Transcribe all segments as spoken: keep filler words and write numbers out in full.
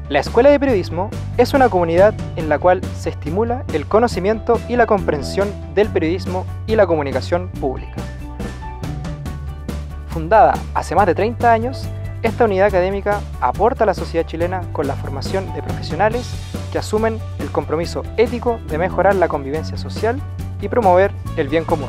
La Escuela de Periodismo es una comunidad en la cual se estimula el conocimiento y la comprensión del periodismo y la comunicación pública. Fundada hace más de treinta años, esta unidad académica aporta a la sociedad chilena con la formación de profesionales que asumen el compromiso ético de mejorar la convivencia social y promover el bien común.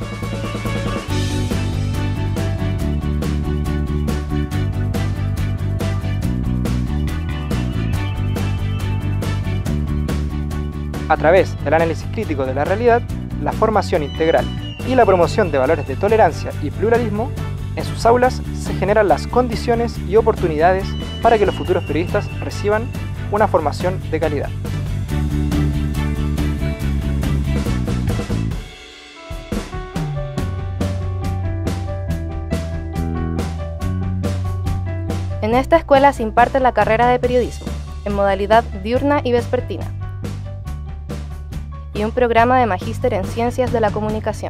A través del análisis crítico de la realidad, la formación integral y la promoción de valores de tolerancia y pluralismo, en sus aulas se generan las condiciones y oportunidades para que los futuros periodistas reciban una formación de calidad. En esta escuela se imparte la carrera de periodismo, en modalidad diurna y vespertina, y un programa de magíster en Ciencias de la Comunicación.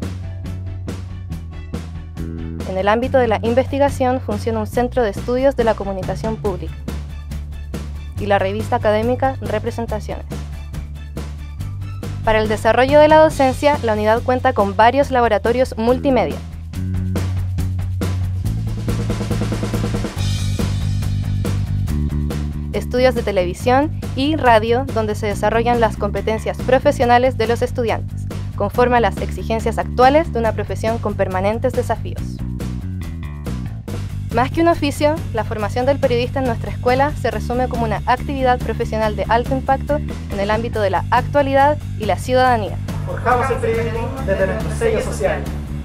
En el ámbito de la investigación funciona un Centro de Estudios de la Comunicación Pública y la revista académica Representaciones. Para el desarrollo de la docencia, la unidad cuenta con varios laboratorios multimedia, estudios de televisión y radio donde se desarrollan las competencias profesionales de los estudiantes, conforme a las exigencias actuales de una profesión con permanentes desafíos. Más que un oficio, la formación del periodista en nuestra escuela se resume como una actividad profesional de alto impacto en el ámbito de la actualidad y la ciudadanía. Forjamos el periodismo desde nuestro sello social.